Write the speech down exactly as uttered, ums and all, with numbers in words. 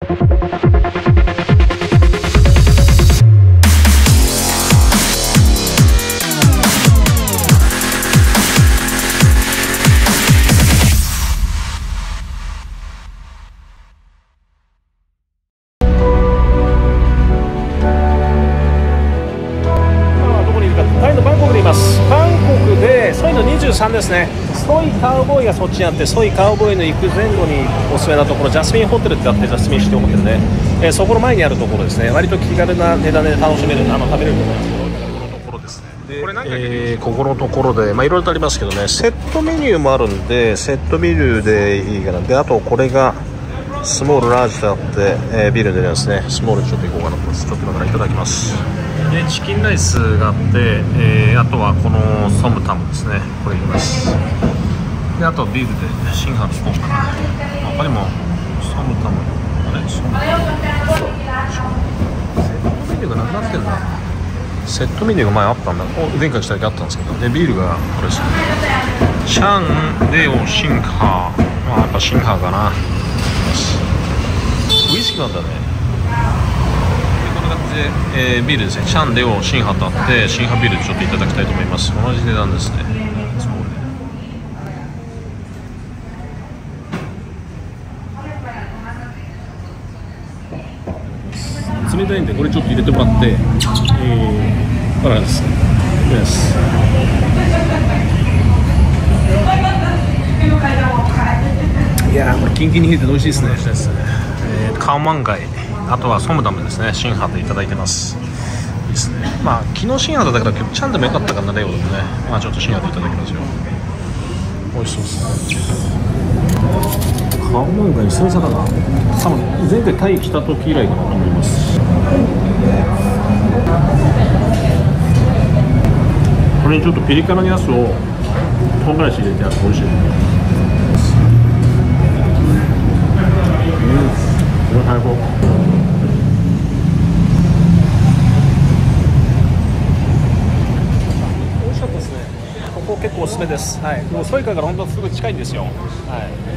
にじゅうさんですね。ソイカウボーイがそっちにあって、ソイカウボーイの行く前後におすすめなところ、ジャスミンホテルってあって、ジャスミンシティホテルね、えー、そこの前にあるところですね。割と気軽な値段で楽しめる、あの食べれると思いますけど、このところですね。で、これ何か、えー、ここのところで、まあいろいろとありますけどね、セットメニューもあるんで、セットメニューでいいかな。で、あとこれがスモールラージとあって、えー、ビールでですね、スモールちょっといこうかなと思います。ちょっと今からいただきます。でチキンライスがあって、えー、あとはこのソムタムですね、これいきます。であとビールでシンハーいこうかな。他にもソムタム、あれソムタムセットメニューがなくなってんだ。セットメニューが前あったんだ。前回来た時あったんですけど、でビールがこれですね、シャンレオシンハー、まあやっぱシンハーかな。ウイスキーなんだね。でえー、ビールですね、シャンレオシンハとあって、シンハビールちょっといただきたいと思います。同じ値段ですね。冷たいんでこれちょっと入れてもらって、えー、これです。です。いやーこれキンキンに冷えて美味しいですね。ですね、えー、カオマンガイ、あとはソムダムですね、シンハーでいただいてます。いいですね。まあ昨日シンハーだったから今日ちゃんでもよかったかな、レオでもね。まあちょっとシンハーでいただきますよ。美味しそうですね。カオマンガイ久々だな。多分前回タイ来た時以来かなと思います。これにちょっとピリ辛のやつを唐辛子入れてやると美味しい。うん、これ最高。美味しかったですね。ここ結構おすすめです。はい。もうソイカから本当すごい近いんですよ。はい。